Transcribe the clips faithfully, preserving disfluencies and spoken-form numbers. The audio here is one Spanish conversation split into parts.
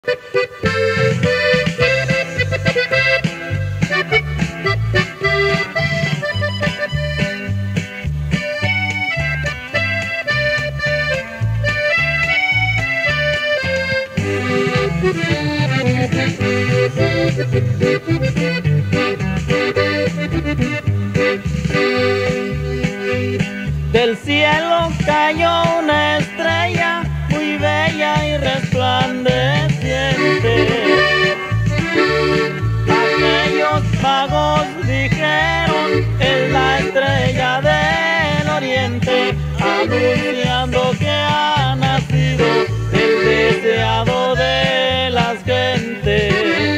Del cielo cayó una estrella muy bella y resplandeciente. Aquellos magos dijeron: es la estrella del oriente, anunciando que ha nacido el deseado de las gentes.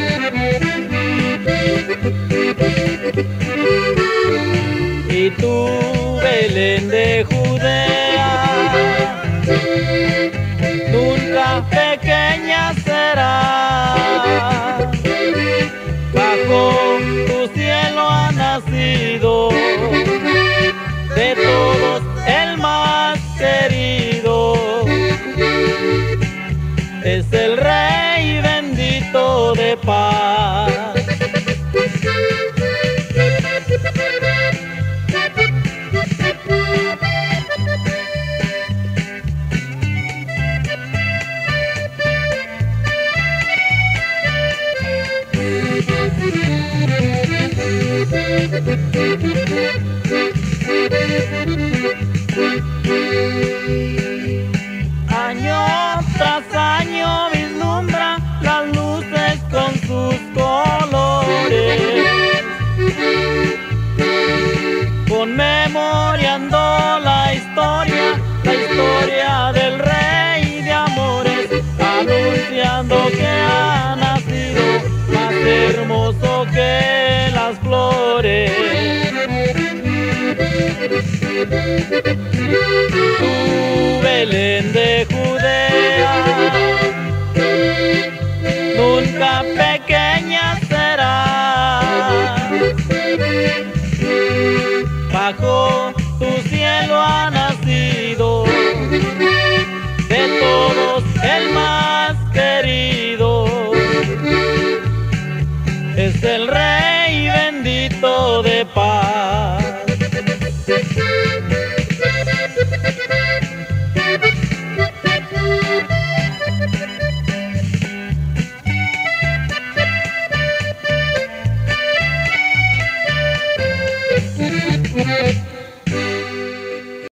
Y tú, Belén de Judea, nunca pequeña serás. Bajo tu cielo ha nacido de todos el más querido. Es el Rey bendito de paz. Año tras año vislumbra las luces con sus colores, conmemorando la historia, la historia del Rey de amores, anunciando que ha nacido más hermoso que las flores. Tú, Belén de